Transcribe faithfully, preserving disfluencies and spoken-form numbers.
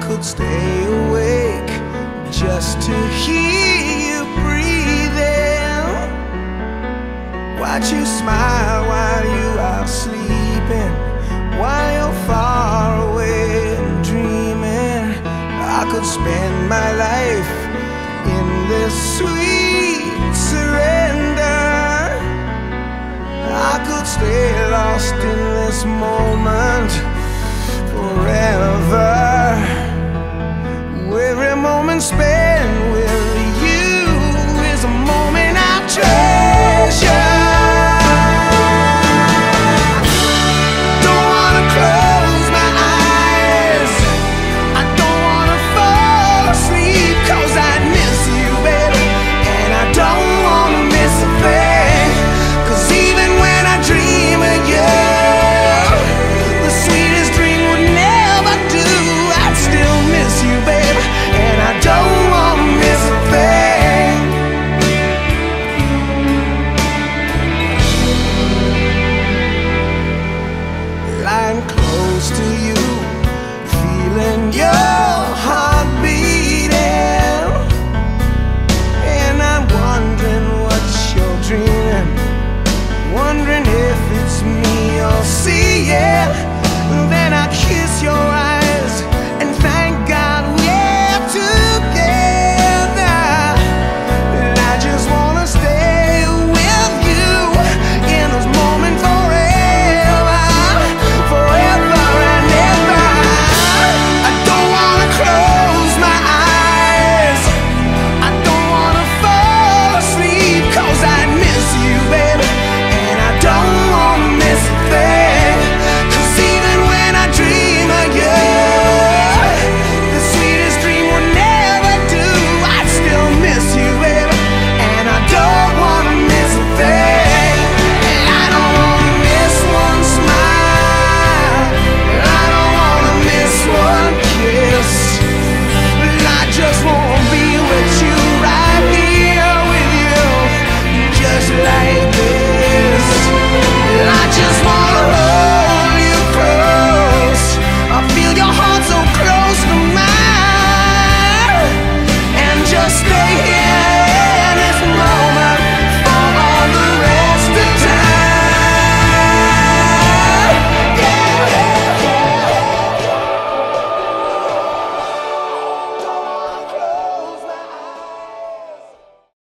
could stay awake just to hear you breathing. Watch you smile while you are sleeping, while you're far away and dreaming. I could spend my life in this sweet surrender. I could stay lost in this moment.